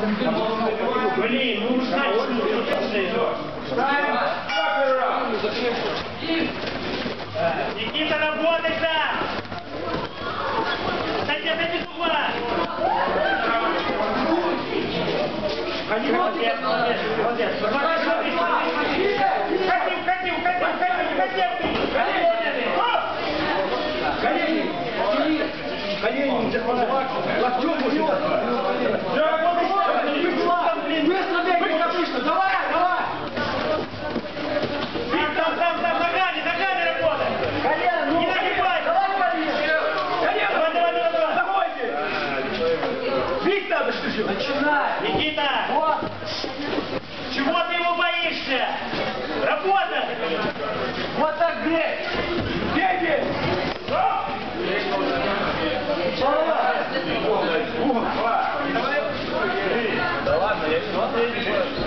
Блин, ну знать, Никита, работай-то! Отойди туда! Молодец, молодец, молодец! Колени, локтем быстро бегай, как обычно, давай, давай! Ногами работай! Колено, ну, не нагибай! Давай, колено! Давай! Заходите! Бить надо, что же? Начинай! Никита! Вот! Чего ты его боишься? Работа! Вот так бей! Бей, бей! Да ладно, я не смотрю.